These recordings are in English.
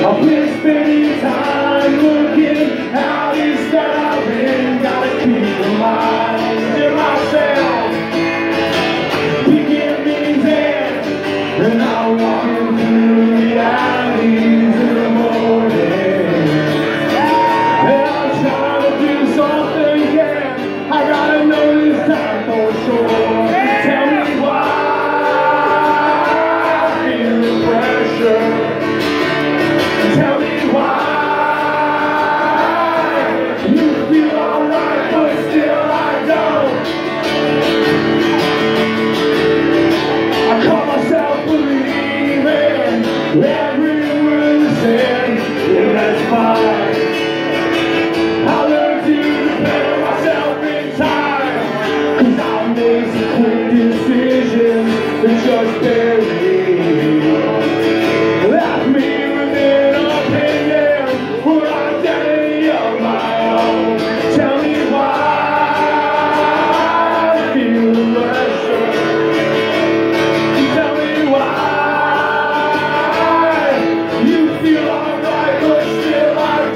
I've been spending time looking out instead of in. Gotta keep reminding myself, picking things in, and I'm walking through the alleys in the morning. And I'm trying to do something, yeah. I gotta know this time for sure. Tell me why I feel the pressure. Tell me why you feel alright, but still I don't. I call myself believing every word you said, and that's fine. I learned to depend on myself in time, 'cause I made some quick decisions that just bury me. Left me within opinion for identity of my own. Tell me why I feel the pressure. Tell me why you feel alright, but still I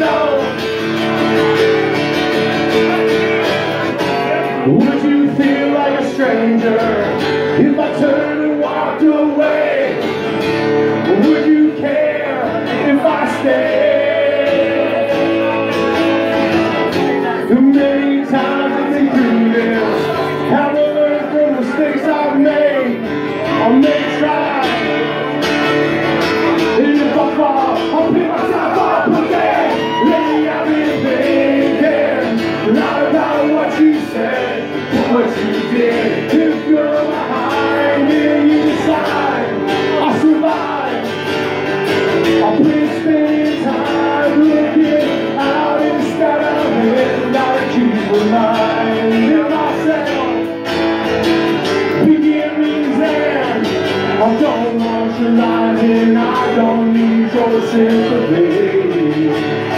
don't. Would you feel like a stranger if I turned and walked away? Would you care if I stayed? Many times I've been through this, have learned from the mistakes I've made. I may try, and if I fall, I'll pick myself up again. Lately I've been thinking, not about what you said, but what you did. If you're behind me, you decide I'll survive. I've been spending time looking out instead of in. Gotta keep reminding myself, beginnings end. I don't want your lying, I don't need your sympathy.